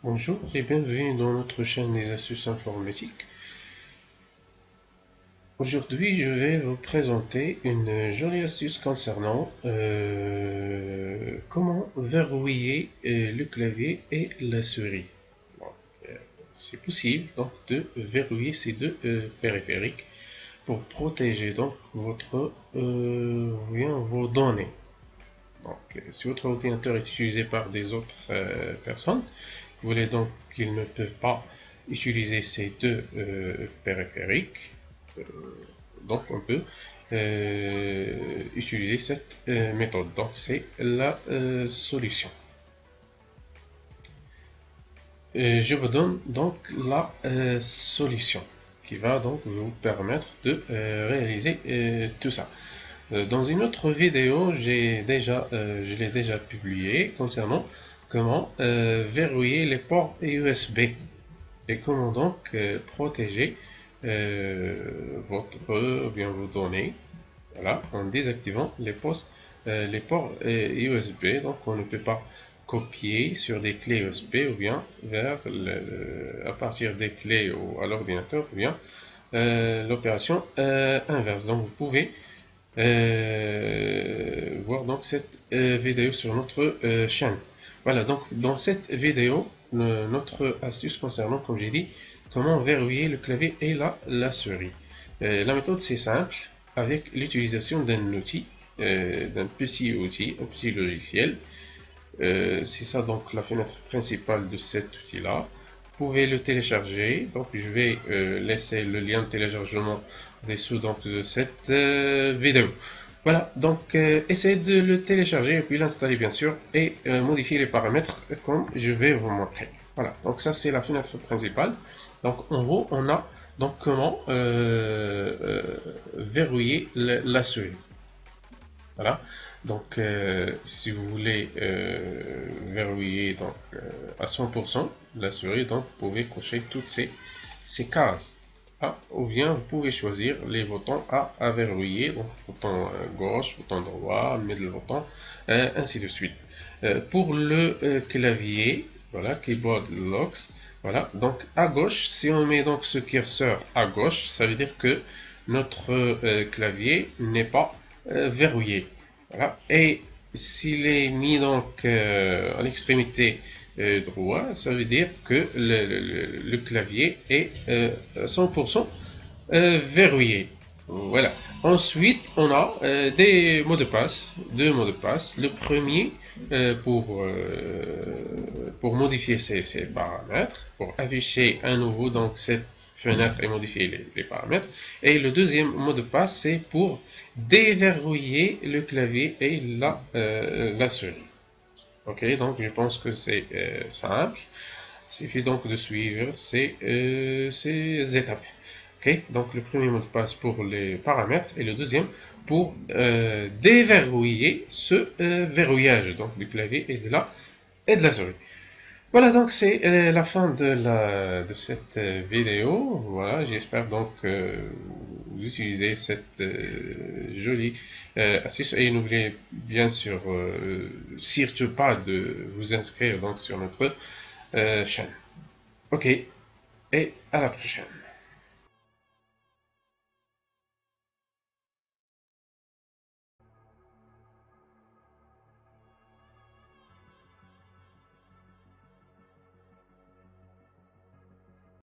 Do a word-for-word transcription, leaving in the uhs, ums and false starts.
Bonjour et bienvenue dans notre chaîne des astuces informatiques. Aujourd'hui, je vais vous présenter une jolie astuce concernant euh, comment verrouiller euh, le clavier et la souris. Donc, euh, c'est possible donc de verrouiller ces deux euh, périphériques pour protéger donc votre euh, bien, vos données. Donc, euh, si votre ordinateur est utilisé par des autres euh, personnes, vous voulez donc qu'ils ne peuvent pas utiliser ces deux euh, périphériques, euh, donc on peut euh, utiliser cette euh, méthode. Donc c'est la euh, solution. Euh, je vous donne donc la euh, solution qui va donc vous permettre de euh, réaliser euh, tout ça. Euh, Dans une autre vidéo, j'ai déjà, euh, je l'ai déjà publié concernant comment euh, verrouiller les ports U S B et comment donc euh, protéger euh, votre ou bien vos données, voilà, en désactivant les postes, euh, les ports euh, U S B. Donc on ne peut pas copier sur des clés U S B ou bien vers le, à partir des clés ou à l'ordinateur ou bien euh, l'opération euh, inverse. Donc vous pouvez euh, voir donc cette euh, vidéo sur notre euh, chaîne. Voilà, donc dans cette vidéo, le- notre astuce concernant, comme j'ai dit, comment verrouiller le clavier et la, la souris. Euh, la méthode c'est simple, avec l'utilisation d'un outil, euh, d'un petit outil, un petit logiciel. Euh, c'est ça donc la fenêtre principale de cet outil-là. Vous pouvez le télécharger. Donc je vais euh, laisser le lien de téléchargement dessous donc de cette euh, vidéo. Voilà, donc euh, essayez de le télécharger et puis l'installer bien sûr et euh, modifier les paramètres comme je vais vous montrer. Voilà, donc ça c'est la fenêtre principale. Donc en haut on a donc comment euh, euh, verrouiller le- la souris. Voilà. Donc, euh, si vous voulez euh, verrouiller donc, euh, à cent pour cent la souris, donc vous pouvez cocher toutes ces, ces cases. Ah, ou bien vous pouvez choisir les boutons à, à verrouiller, donc bouton euh, gauche, bouton droit, middle button, euh, ainsi de suite. Euh, pour le euh, clavier, voilà, keyboard locks, voilà, donc à gauche, si on met donc ce curseur à gauche, ça veut dire que notre euh, clavier n'est pas euh, verrouillé. Voilà. Et s'il est mis donc euh, à l'extrémité euh, droite, ça veut dire que le, le- le clavier est euh, cent pour cent euh, verrouillé. Voilà. Ensuite, on a euh, des mots de passe, deux mots de passe. Le premier euh, pour, euh, pour modifier ces, ces paramètres, pour afficher à nouveau donc cette fenêtre et modifier les, les paramètres. Et le deuxième mot de passe, c'est pour déverrouiller le clavier et la, euh, la souris. Ok, donc je pense que c'est euh, simple. Il suffit donc de suivre ces, euh, ces étapes. Ok, donc le premier mot de passe pour les paramètres et le deuxième pour euh, déverrouiller ce euh, verrouillage donc du clavier et de la, et de la souris. Voilà, donc c'est euh, la fin de, la, de cette euh, vidéo. Voilà, j'espère donc que vous utilisez cette euh, jolie euh, astuce et n'oubliez bien sûr euh, surtout pas de vous inscrire donc sur notre euh, chaîne. Ok, et à la prochaine.